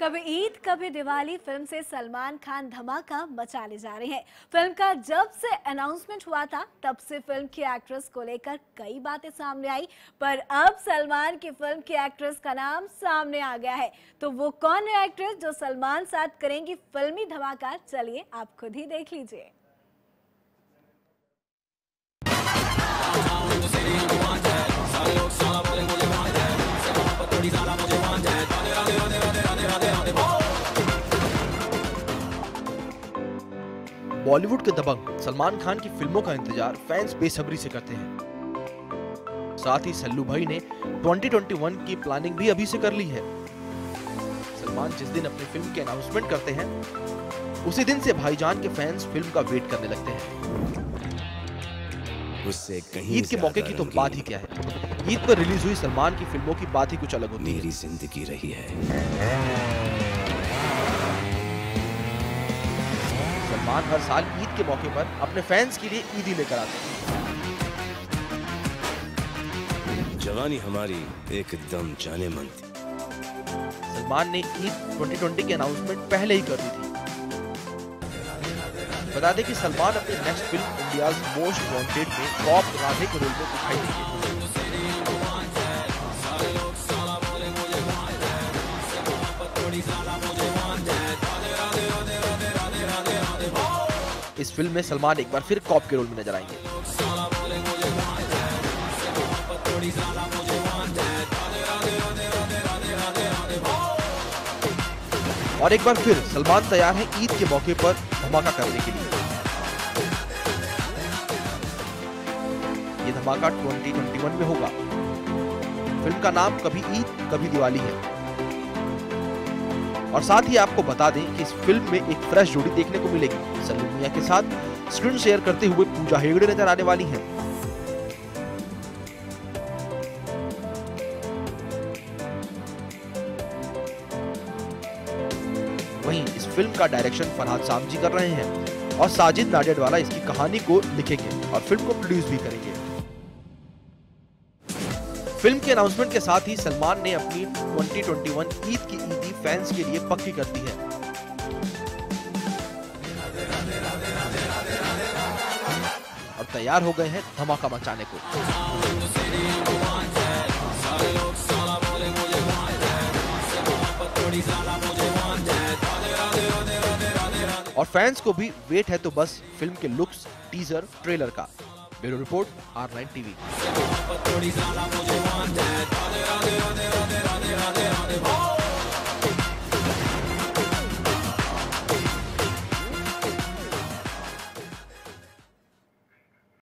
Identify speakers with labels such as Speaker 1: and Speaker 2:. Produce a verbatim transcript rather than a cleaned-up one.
Speaker 1: कभी ईद कभी दिवाली फिल्म से सलमान खान धमाका मचाने जा रहे हैं। फिल्म का जब से अनाउंसमेंट हुआ था तब से फिल्म की एक्ट्रेस को लेकर कई बातें सामने आई, पर अब सलमान की फिल्म की एक्ट्रेस का नाम सामने आ गया है। तो वो कौन है एक्ट्रेस जो सलमान साथ करेंगी फिल्मी धमाका? चलिए आप खुद ही देख लीजिए।
Speaker 2: बॉलीवुड के दबंग सलमान खान की फिल्मों का इंतजार फैंस बेसब्री से करते हैं। साथ ही सल्लू भाई ने दो हज़ार इक्कीस की प्लानिंग भी अभी से कर ली है। सलमान जिस दिन अपनी फिल्म की अनाउंसमेंट करते हैं उसी दिन से भाईजान के फैंस फिल्म का वेट करने लगते हैं।
Speaker 3: उससे कहीं
Speaker 2: ईद के मौके की तो बात ही क्या है। ईद पर रिलीज हुई सलमान की फिल्मों की बात ही कुछ अलग होती है।
Speaker 3: मेरी जिंदगी रही है।
Speaker 2: सलमान हर साल ईद के मौके पर अपने फैंस के लिए ईदी लेकर आते हैं।
Speaker 3: जवानी हमारी एकदम जाने मन थी।
Speaker 2: सलमान ने ईद दो हज़ार बीस की अनाउंसमेंट पहले ही कर दी थी। बता दें कि सलमान अपनी next film India's most wanted में कॉप राधे के रोल में दिखाई देंगे। इस फिल्म में सलमान एक बार फिर कॉप के रोल में नजर आएंगे। और एक बार फिर सलमान तैयार है ईद के मौके पर धमाका करने के लिए। ये धमाका दो हज़ार इक्कीस में होगा। फिल्म का नाम कभी ईद कभी दिवाली है। और साथ ही आपको बता दें कि इस फिल्म में एक फ्रेश जोड़ी देखने को मिलेगी। सल्लू मियां के साथ स्क्रीन शेयर करते हुए पूजा हेगड़े नजर आने वाली हैं। वहीं इस फिल्म का डायरेक्शन फरहाद सामजी कर रहे हैं और साजिद नाडियाडवाला इसकी कहानी को लिखेंगे और फिल्म को प्रोड्यूस भी करेंगे। फिल्म के अनाउंसमेंट के साथ ही सलमान ने अपनी दो हज़ार इक्कीस ईद की ईदी फैंस के लिए पक्की कर दी है। और तैयार हो गए हैं धमाका मचाने को। और फैंस को भी वेट है तो बस फिल्म के लुक्स, टीजर, ट्रेलर का। Bureau report, R nine TV.